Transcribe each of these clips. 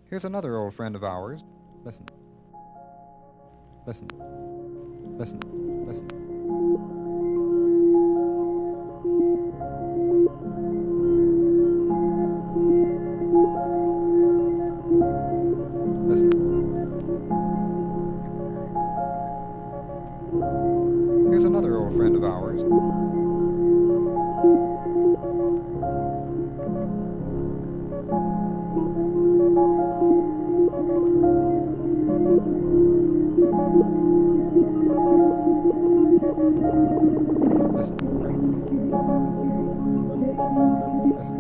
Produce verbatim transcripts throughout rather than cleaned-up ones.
Here's another old friend of ours. Listen. Listen. Listen. Listen. Listen. Here's another old friend of ours. Listen. Listen.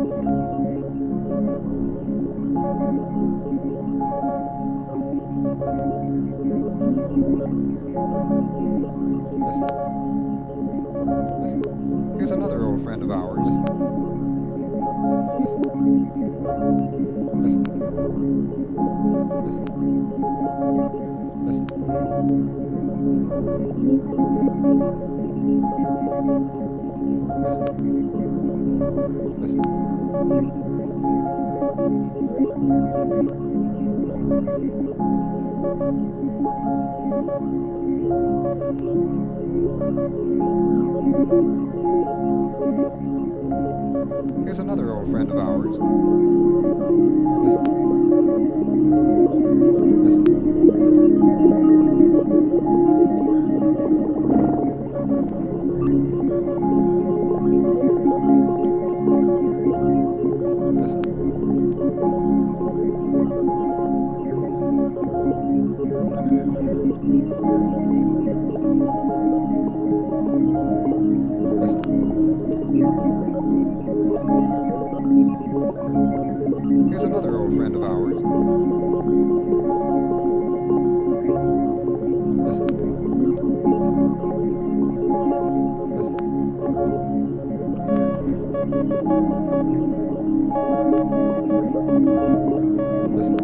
Listen. Listen. Here's another old friend of ours. Listen. Listen. Listen. Listen. Listen. Listen. Listen. Here's another old friend of ours. Listen. Listen. Listen. Listen. Here's another old friend of ours. Listen. Listen. Listen.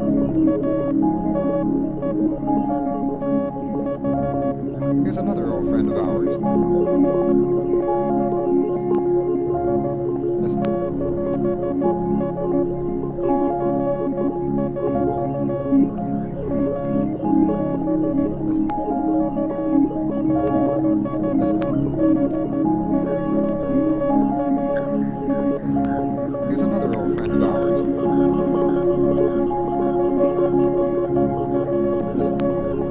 Here's another old friend of ours. Listen. Listen. Listen. Listen. Listen. Here's another old friend of ours. Listen.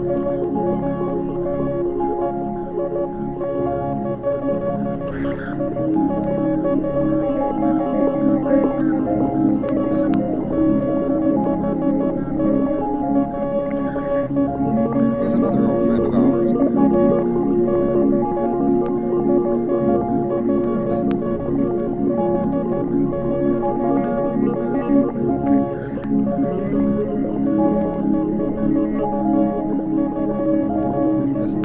Listen. Listen. Here's another old friend of ours. Listen. Listen. Listen. Listen.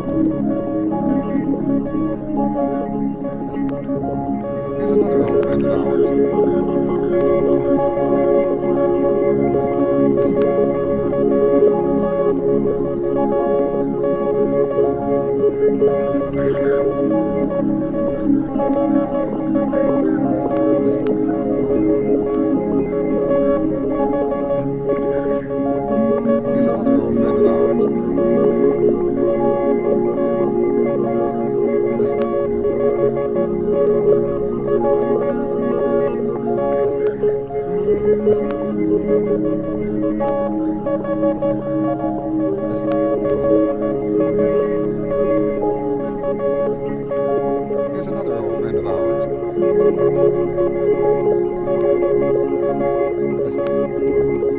Here's another old friend of ours. Listen. Listen. Here's another old friend of ours. Listen. Listen. Listen. Here's another old friend of ours. Listen.